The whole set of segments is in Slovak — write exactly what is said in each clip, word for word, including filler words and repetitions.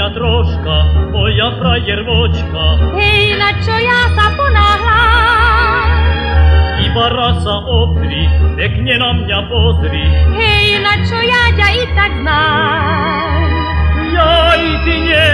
troška, moja frajervočka. Hej, na čo ja sa ponáhľam? Iba raz sa obri, pekne na mňa pozri. Hej, na čo ja ťa i tak znám? Jaj, ty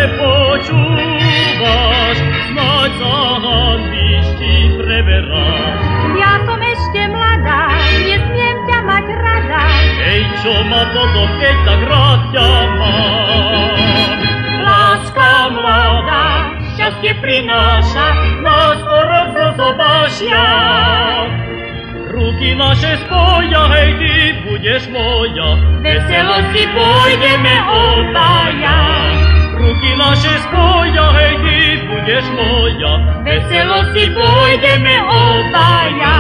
nepočúvaš, snáď sa hanbíš, ti preberáš. Ja som ešte mladá, nesmiem ťa mať rada. Hej, čo ma potom, keď tak rád ťa mám. Láska mladá, šťastie prináša, nás o rok zobášia. Ruky naše spoja, hej, ty budeš moja, veselo si pôjdeme obaja. Ruky naše spoja, hej, ty budeš moja, veselo si pôjdeme obaja.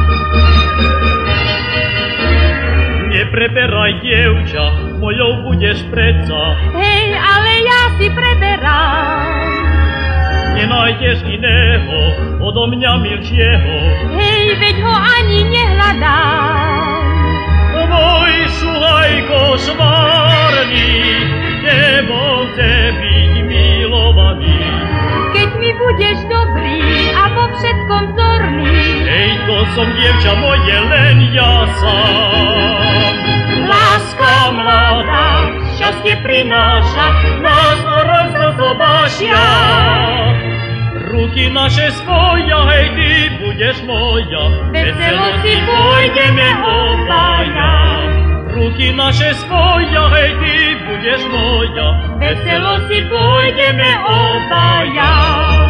Nepreberaj, dievča, mojou budeš predsa. Hej, ale ja si preberám. Nenájdeš iného, odo mňa milšieho. Hej, veď ho ani nehľadám. Môj šuhajko švárny, tebou chce byť milovaný. Keď mi budeš dobrý a vo všetkom vzorný. Hej, to som, dievča moje, len ja sám. Láska mladá, šťastie prináša, nás o rok zobášia. Ruky naše spoja, hej, ty budeš moja, veselo si pôjdeme obaja. Ruky naše spoja, hej, ty budeš moja, veselo si pôjdeme obaja.